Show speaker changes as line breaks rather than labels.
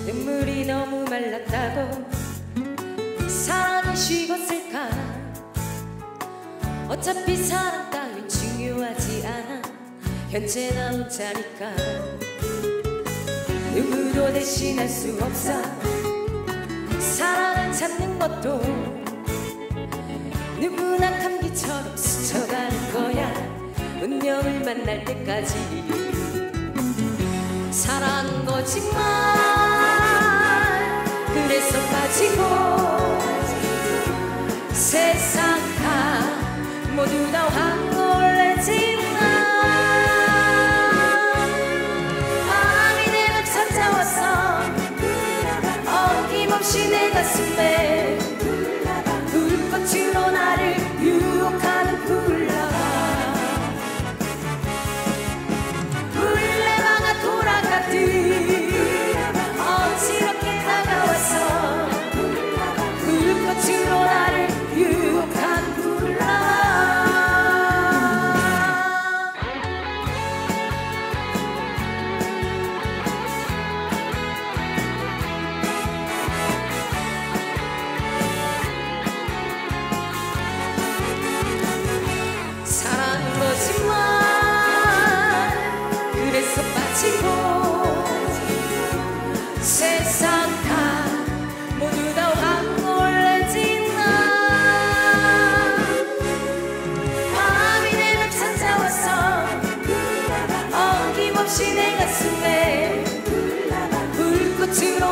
눈물이 너무 말랐다고 사랑이 식었을까. 어차피 사랑 따윈 중요하지 않아. 현재 나 혼자니까. 누구도 대신할 수 없어. 사랑을 찾는 것도 누구나 감기처럼 스쳐가는 거야. 운명을 만날 때까지. 사랑은 거짓말. 그래서 빠지고 세상 다 모두 다 황홀해지나. 밤이 되면 찾아와서 어김없이 내 가슴에 불꽃으로 나를 유혹하는 불나방. 물레방아 돌아가듯 어지럽게 다가와서 불꽃으로 나를 유혹하는 불나방. 사랑은 거짓말. 그래서 빠지고 세상 다 모두 다 황홀해진 나. 밤이 되면 찾아와서 어김없이 내 가슴에 불꽃으로